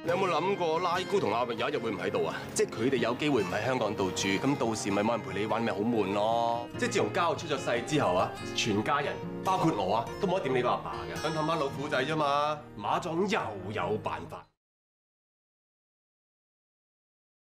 有冇諗過拉姑同阿榮有一日會唔喺度啊？即係佢哋有機會唔喺香港度住，咁到時咪冇人陪你玩，咪好悶咯。即係自從家豪出咗世之後啊，全家人包括我啊，都冇得掂你個阿爸嘅，想氹翻老虎仔啫嘛。馬壯又有辦法。